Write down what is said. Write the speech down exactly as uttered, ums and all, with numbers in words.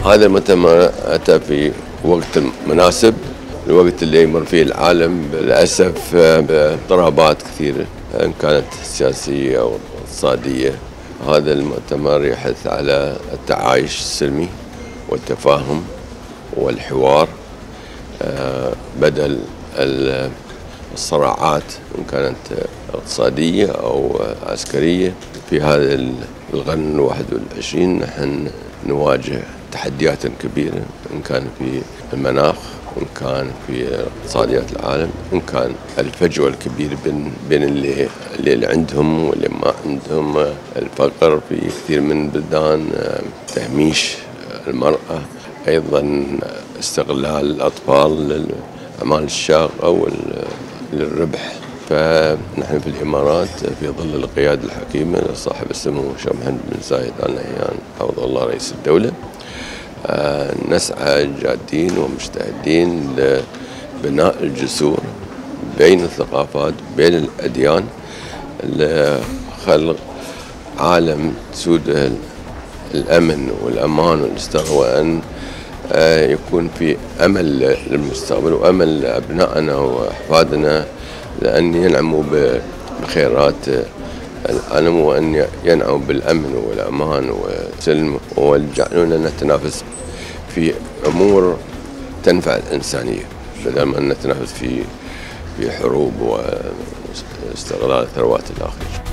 هذا المؤتمر أتى في وقت مناسب، الوقت اللي يمر فيه العالم للأسف باضطرابات كثيرة إن كانت سياسية أو اقتصادية. هذا المؤتمر يحث على التعايش السلمي والتفاهم والحوار بدل الصراعات إن كانت اقتصادية أو عسكرية. في هذا القرن الواحد والعشرين نحن نواجه تحديات كبيرة، إن كان في المناخ، وإن كان في اقتصاديات العالم، إن كان الفجوة الكبيرة بين بين اللي اللي عندهم واللي ما عندهم، الفقر في كثير من البلدان، تهميش المرأة، أيضا استغلال الأطفال للأعمال الشاقة وللربح. فنحن في الإمارات في ظل القيادة الحكيمة لصاحب السمو الشيخ محمد بن زايد آل نهيان حفظه الله رئيس الدولة، نسعى جادين ومجتهدين لبناء الجسور بين الثقافات بين الأديان لخلق عالم تسوده الأمن والأمان والاستقرار، وأن يكون في أمل للمستقبل وأمل لأبنائنا وأحفادنا لأن ينعموا بخيرات العالم، وأن ينعموا بالأمن والأمان والسلم، ويجعلونا نتنافس في أمور تنفع الإنسانية بدل ما نتنافس في في حروب واستغلال ثروات الآخرين.